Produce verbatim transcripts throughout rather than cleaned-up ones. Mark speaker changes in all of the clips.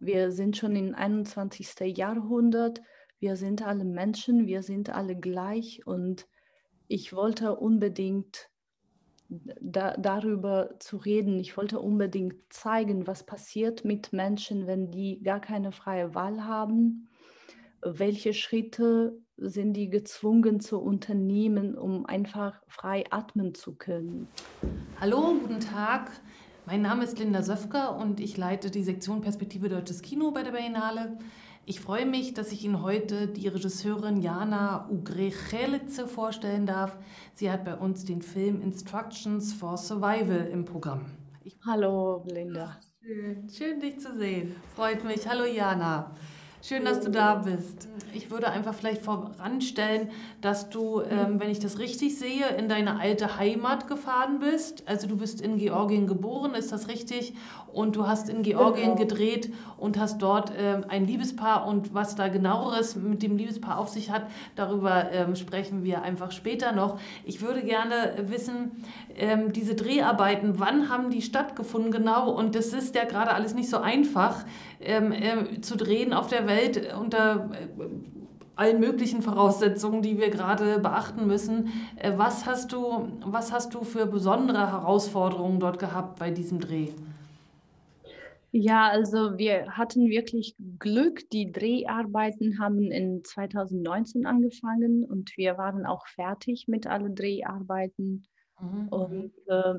Speaker 1: wir sind schon im einundzwanzigsten Jahrhundert, wir sind alle Menschen, wir sind alle gleich und ich wollte unbedingt da, darüber zu reden. Ich wollte unbedingt zeigen, was passiert mit Menschen, wenn die gar keine freie Wahl haben. Welche Schritte sind die gezwungen zu unternehmen, um einfach frei atmen zu können?
Speaker 2: Hallo, guten Tag. Mein Name ist Linda Söfker und ich leite die Sektion Perspektive Deutsches Kino bei der Berlinale. Ich freue mich, dass ich Ihnen heute die Regisseurin Jana Ugrechelice vorstellen darf. Sie hat bei uns den Film Instructions for Survival im Programm. Ich
Speaker 1: Hallo, Linda.
Speaker 2: schön, schön, dich zu sehen. Freut mich. Hallo, Jana. Schön, dass du da bist. Ich würde einfach vielleicht voranstellen, dass du, ähm, wenn ich das richtig sehe, in deine alte Heimat gefahren bist. Also du bist in Georgien geboren, ist das richtig? Und du hast in Georgien
Speaker 1: Genau.
Speaker 2: gedreht und hast dort ähm, ein Liebespaar. Und was da genaueres mit dem Liebespaar auf sich hat, darüber ähm, sprechen wir einfach später noch. Ich würde gerne wissen, ähm, diese Dreharbeiten, wann haben die stattgefunden genau? Und das ist ja gerade alles nicht so einfach ähm, äh, zu drehen auf der Welt unter äh, allen möglichen Voraussetzungen, die wir gerade beachten müssen. Äh, was hast du, was hast du für besondere Herausforderungen dort gehabt bei diesem Dreh?
Speaker 1: Ja, also wir hatten wirklich Glück. Die Dreharbeiten haben in zweitausendneunzehn angefangen und wir waren auch fertig mit allen Dreharbeiten.
Speaker 2: Mhm,
Speaker 1: Und
Speaker 2: mhm.
Speaker 1: äh,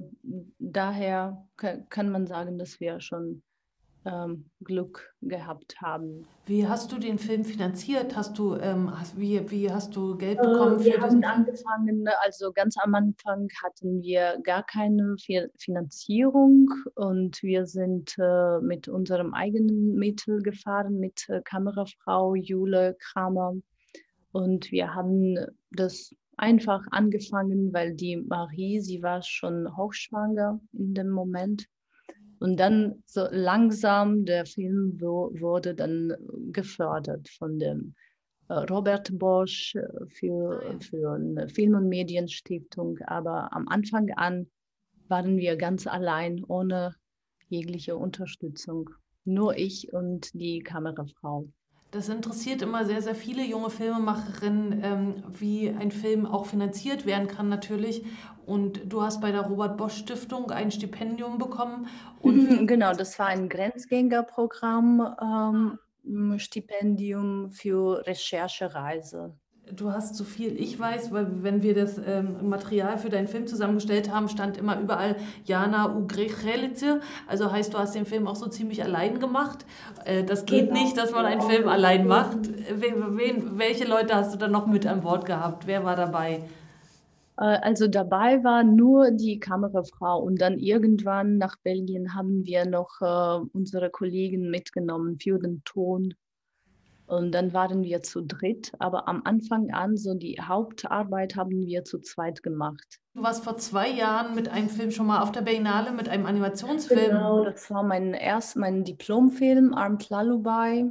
Speaker 1: daher ka- kann man sagen, dass wir schon ähm, Glück gehabt haben.
Speaker 2: Wie hast du den Film finanziert? Hast du, ähm, hast, wie, wie hast du Geld
Speaker 1: Äh,
Speaker 2: bekommen für
Speaker 1: Wir haben
Speaker 2: diesen Film?
Speaker 1: angefangen, ne, also ganz am Anfang hatten wir gar keine Fi- Finanzierung und wir sind äh, mit unserem eigenen Mittel gefahren, mit äh, Kamerafrau Jule Kramer. Und wir haben das einfach angefangen, weil die Marie, sie war schon hochschwanger in dem Moment. Und dann so langsam, der Film wo, wurde dann gefördert von dem äh, Robert Bosch äh,
Speaker 2: Ah,
Speaker 1: für,
Speaker 2: ja.
Speaker 1: für eine Film- und Medienstiftung. Aber am Anfang an waren wir ganz allein, ohne jegliche Unterstützung. Nur ich und die Kamerafrau.
Speaker 2: Das interessiert immer sehr, sehr viele junge Filmemacherinnen, ähm, wie ein Film auch finanziert werden kann natürlich. Und du hast bei der Robert Bosch Stiftung ein Stipendium bekommen. Und wie,
Speaker 1: Genau, das war ein Grenzgängerprogramm, ähm, Stipendium für Recherchereise.
Speaker 2: du hast, so viel ich weiß, weil wenn wir das ähm, Material für deinen Film zusammengestellt haben, stand immer überall Jana Ugrechelice. Also heißt, du hast den Film auch so ziemlich allein gemacht. Äh, das geht nicht,
Speaker 1: Genau,
Speaker 2: dass man
Speaker 1: so
Speaker 2: einen
Speaker 1: auch
Speaker 2: Film allein macht.
Speaker 1: geschrieben.
Speaker 2: Wen, wen, welche Leute hast du dann noch mit an Bord gehabt? Wer war dabei?
Speaker 1: Äh, Also dabei war nur die Kamerafrau und dann irgendwann nach Belgien haben wir noch äh, unsere Kollegen mitgenommen für den Ton und dann waren wir zu dritt, aber am Anfang an so die Hauptarbeit haben wir zu zweit gemacht.
Speaker 2: Du warst vor zwei Jahren mit einem Film schon mal auf der Berlinale, mit einem Animationsfilm.
Speaker 1: Genau, das war mein erst mein Diplomfilm Armed Lullaby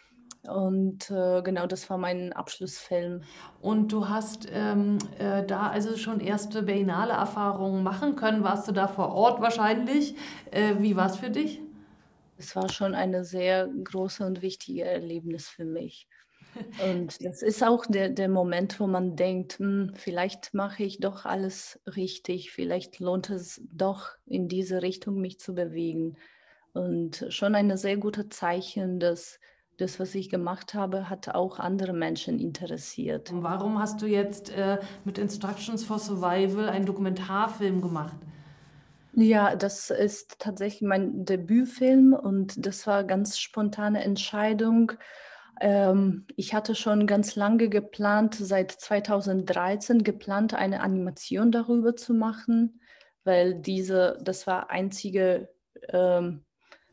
Speaker 1: und äh, genau, das war mein Abschlussfilm.
Speaker 2: Und du hast ähm, äh, da also schon erste Berlinale-Erfahrungen machen können. Warst du da vor Ort wahrscheinlich? Äh, wie war es für dich?
Speaker 1: Es war schon eine sehr große und wichtige Erlebnis für mich. Und das ist auch der, der Moment, wo man denkt, hm, vielleicht mache ich doch alles richtig, vielleicht lohnt es doch in diese Richtung mich zu bewegen. Und schon ein sehr gutes Zeichen, dass das, was ich gemacht habe, hat auch andere Menschen interessiert.
Speaker 2: Warum hast du jetzt äh, mit Instructions for Survival einen Dokumentarfilm gemacht?
Speaker 1: Ja, das ist tatsächlich mein Debütfilm und das war ganz spontane Entscheidung. Ähm, ich hatte schon ganz lange geplant, seit zweitausenddreizehn geplant, eine Animation darüber zu machen, weil diese, das war einzige ähm,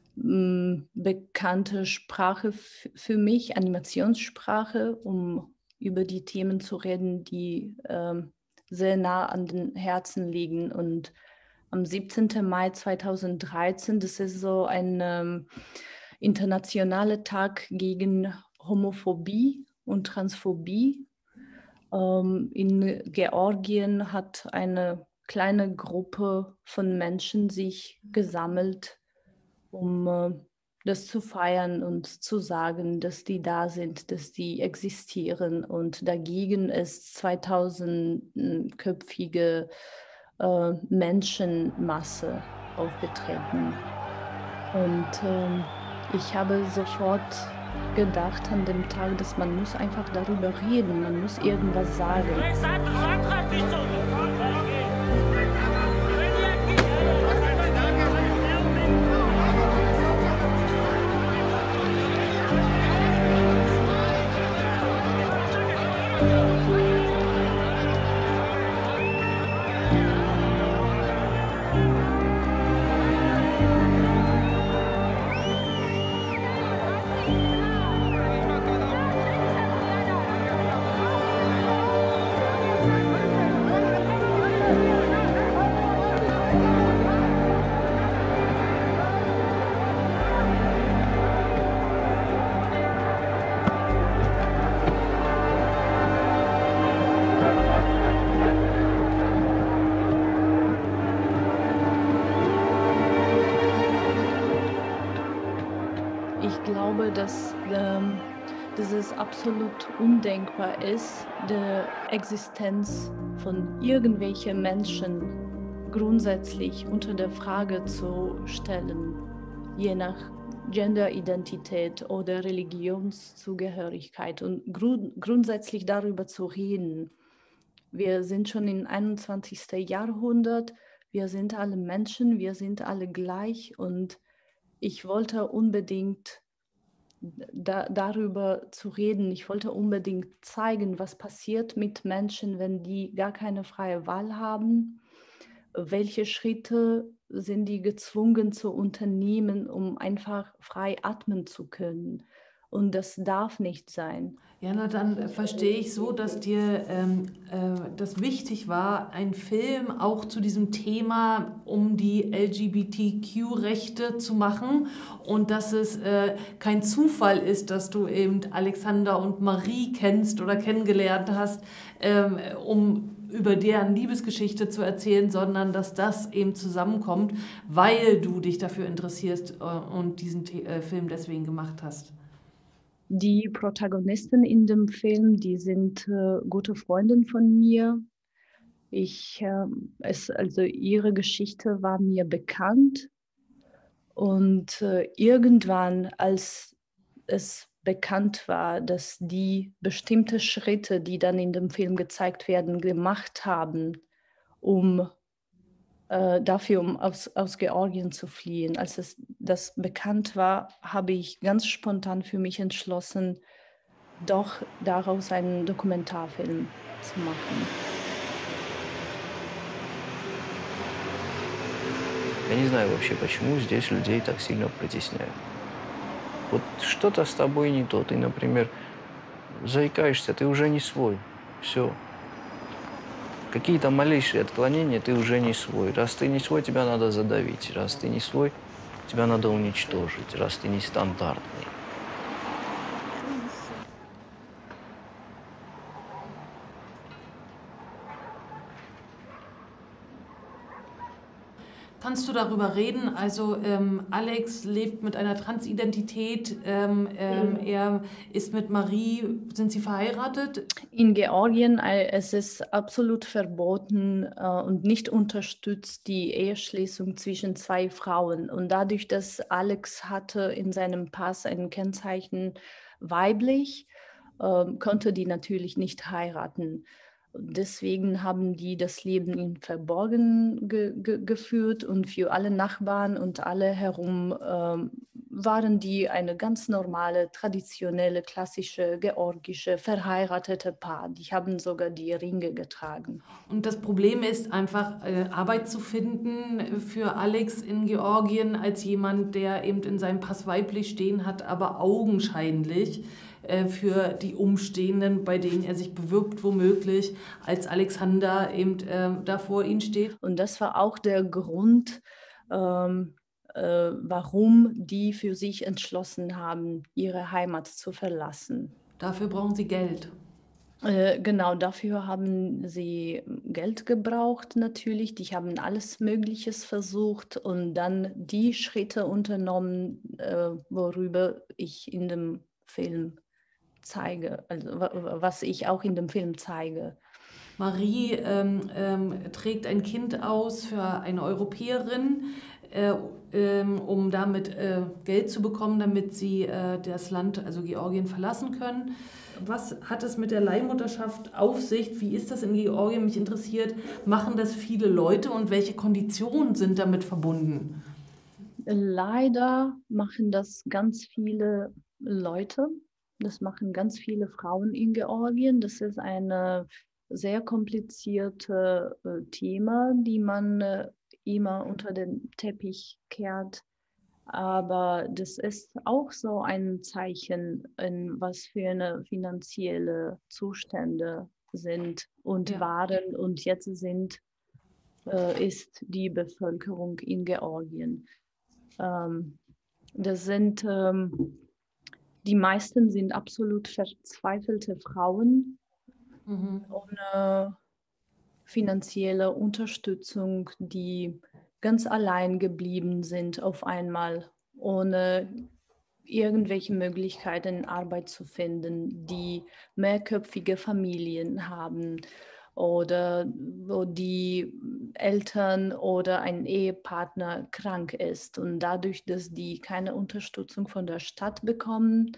Speaker 1: m, bekannte Sprache f- für mich, Animationssprache, um über die Themen zu reden, die ähm, sehr nah an den Herzen liegen. Und am siebzehnten Mai zweitausenddreizehn, das ist so ein ähm, internationaler Tag gegen Homophobie und Transphobie. Ähm, in Georgien hat eine kleine Gruppe von Menschen sich gesammelt, um äh, das zu feiern und zu sagen, dass die da sind, dass die existieren. Und dagegen ist zweitausendköpfige äh, Menschenmasse aufgetreten. Und ähm, ich habe sofort gedacht an dem Tag, dass man muss einfach darüber reden, man muss irgendwas sagen. Ich glaube, dass, ähm, dass es absolut undenkbar ist, die Existenz von irgendwelchen Menschen grundsätzlich unter der Frage zu stellen, je nach Genderidentität oder Religionszugehörigkeit und grund grundsätzlich darüber zu reden. Wir sind schon im einundzwanzigsten Jahrhundert, wir sind alle Menschen, wir sind alle gleich und ich wollte unbedingt da, darüber zu reden. Ich wollte unbedingt zeigen, was passiert mit Menschen, wenn die gar keine freie Wahl haben. Welche Schritte sind die gezwungen zu unternehmen, um einfach frei atmen zu können? Und das darf nicht sein.
Speaker 2: Ja, na dann verstehe ich so, dass dir ähm, äh, das wichtig war, einen Film auch zu diesem Thema um die L G B T Q-Rechte zu machen und dass es äh, kein Zufall ist, dass du eben Alexander und Marie kennst oder kennengelernt hast, ähm, um über deren Liebesgeschichte zu erzählen, sondern dass das eben zusammenkommt, weil du dich dafür interessierst äh, und diesen The äh, Film deswegen gemacht hast.
Speaker 1: Die Protagonisten in dem Film, die sind äh, gute Freundinnen von mir. Ich, äh, es, also ihre Geschichte war mir bekannt und äh, irgendwann, als es bekannt war, dass die bestimmte Schritte, die dann in dem Film gezeigt werden, gemacht haben, um äh, dafür, um aus, aus Georgien zu fliehen. Als es das bekannt war, habe ich ganz spontan für mich entschlossen, doch daraus einen Dokumentarfilm zu machen.
Speaker 3: Я не знаю вообще, почему здесь людей так сильно притесняют. Вот что-то с тобой не то. Ты, например, заикаешься, ты уже не свой. Все. Какие-то малейшие отклонения, ты уже не свой. Раз ты не свой, тебя надо задавить. Раз ты не свой, тебя надо уничтожить. Раз ты не стандартный.
Speaker 2: Kannst du darüber reden? Also ähm, Alex lebt mit einer Transidentität, ähm, ähm, er ist mit Marie, sind sie verheiratet?
Speaker 1: In Georgien äh, es ist absolut verboten äh, und nicht unterstützt die Eheschließung zwischen zwei Frauen. Und dadurch, dass Alex hatte in seinem Pass ein Kennzeichen weiblich, äh, konnte die natürlich nicht heiraten. Deswegen haben die das Leben in Verborgen ge ge geführt und für alle Nachbarn und alle herum ähm, waren die eine ganz normale, traditionelle, klassische, georgische, verheiratete Paar. Die haben sogar die Ringe getragen.
Speaker 2: Und das Problem ist einfach, äh, Arbeit zu finden für Alex in Georgien als jemand, der eben in seinem Pass weiblich stehen hat, aber augenscheinlich äh, für die Umstehenden, bei denen er sich bewirbt, womöglich, als Alexander eben äh, da vor ihnen steht.
Speaker 1: Und das war auch der Grund, ähm, äh, warum die für sich entschlossen haben, ihre Heimat zu verlassen.
Speaker 2: Dafür brauchen sie Geld.
Speaker 1: Äh, genau, dafür haben sie Geld gebraucht natürlich. Die haben alles Mögliches versucht und dann die Schritte unternommen, äh, worüber ich in dem Film zeige, also wa wa was ich auch in dem Film zeige.
Speaker 2: Marie ähm, ähm, trägt ein Kind aus für eine Europäerin, äh, ähm, um damit äh, Geld zu bekommen, damit sie äh, das Land, also Georgien, verlassen können. Was hat es mit der Leihmutterschaft auf sich? Wie ist das in Georgien? Mich interessiert, machen das viele Leute und welche Konditionen sind damit verbunden?
Speaker 1: Leider machen das ganz viele Leute. Das machen ganz viele Frauen in Georgien. Das ist ein sehr komplizierte äh, Thema, die man äh, immer unter den Teppich kehrt. Aber das ist auch so ein Zeichen, in was für eine finanzielle Zustände sind und
Speaker 2: Ja.
Speaker 1: waren und jetzt sind, äh, ist die Bevölkerung in Georgien. Ähm, das sind, ähm, die meisten sind absolut verzweifelte Frauen
Speaker 2: Mhm.
Speaker 1: ohne finanzielle Unterstützung, die ganz allein geblieben sind auf einmal, ohne irgendwelche Möglichkeiten, Arbeit zu finden, die mehrköpfige Familien haben oder wo die Eltern oder ein Ehepartner krank ist. Und dadurch, dass die keine Unterstützung von der Stadt bekommen,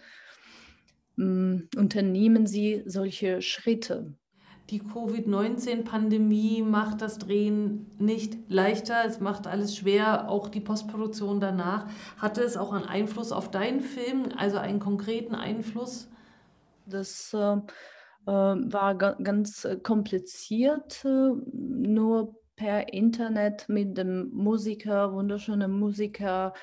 Speaker 1: mh, unternehmen sie solche Schritte.
Speaker 2: Die Covid neunzehn Pandemie macht das Drehen nicht leichter, es macht alles schwer, auch die Postproduktion danach. Hatte es auch einen Einfluss auf deinen Film, also einen konkreten Einfluss?
Speaker 1: Das äh, äh, war ga ganz äh, kompliziert, äh, nur per Internet mit dem Musiker, wunderschönen Musiker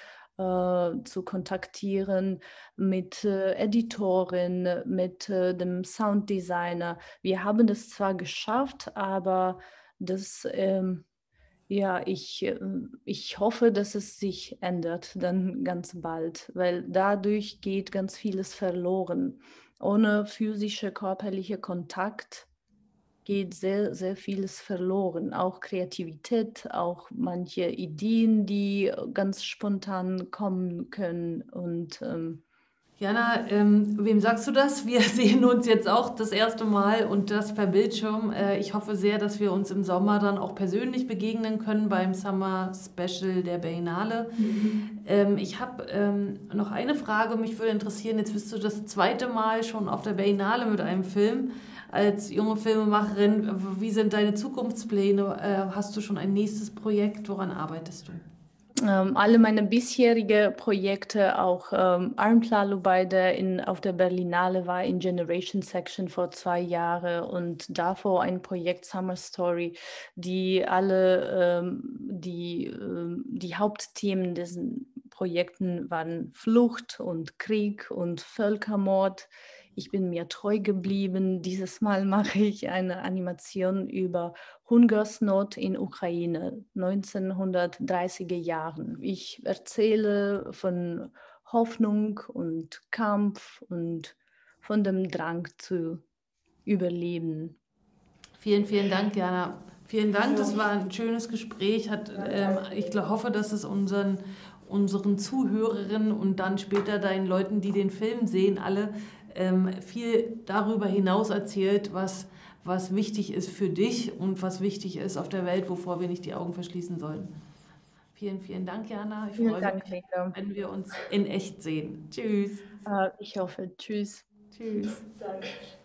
Speaker 1: äh, zu kontaktieren, mit äh, Editorin, mit äh, dem Sounddesigner. Wir haben das zwar geschafft, aber das, ähm, ja, ich, äh, ich hoffe, dass es sich ändert dann ganz bald, weil dadurch geht ganz vieles verloren. Ohne physische, körperliche Kontakt geht sehr, sehr vieles verloren. Auch Kreativität, auch manche Ideen, die ganz spontan kommen können. Und ähm,
Speaker 2: Jana, ähm, wem sagst du das? Wir sehen uns jetzt auch das erste Mal und das per Bildschirm. Äh, ich hoffe sehr, dass wir uns im Sommer dann auch persönlich begegnen können beim Summer Special der Berlinale.
Speaker 1: Mhm.
Speaker 2: Ähm, ich habe ähm, noch eine Frage, mich würde interessieren, jetzt bist du das zweite Mal schon auf der Berlinale mit einem Film. Als junge Filmemacherin, wie sind deine Zukunftspläne? Äh, hast du schon ein nächstes Projekt? Woran arbeitest du?
Speaker 1: Ähm, alle meine bisherigen Projekte, auch ähm, Armklar, der in, auf der Berlinale war, in Generation Section vor zwei Jahren und davor ein Projekt Summer Story, die alle ähm, die, ähm, die Hauptthemen diesen Projekten waren Flucht und Krieg und Völkermord. Ich bin mir treu geblieben. Dieses Mal mache ich eine Animation über Hungersnot in Ukraine, neunzehnhundertdreißiger Jahren. Ich erzähle von Hoffnung und Kampf und von dem Drang zu überleben.
Speaker 2: Vielen, vielen Dank, Jana. Vielen Dank, das war ein schönes Gespräch. Hat, ähm, ich hoffe, dass es unseren, unseren Zuhörerinnen und dann später deinen Leuten, die den Film sehen, alle ähm, viel darüber hinaus erzählt, was, was wichtig ist für dich und was wichtig ist auf der Welt, wovor wir nicht die Augen verschließen sollen. Vielen, vielen Dank, Jana. Ich
Speaker 1: Vielen
Speaker 2: freue
Speaker 1: Dank,
Speaker 2: mich,
Speaker 1: Lena.
Speaker 2: wenn wir uns in echt sehen. Tschüss.
Speaker 1: Äh, ich hoffe. Tschüss.
Speaker 2: Tschüss.
Speaker 1: Danke.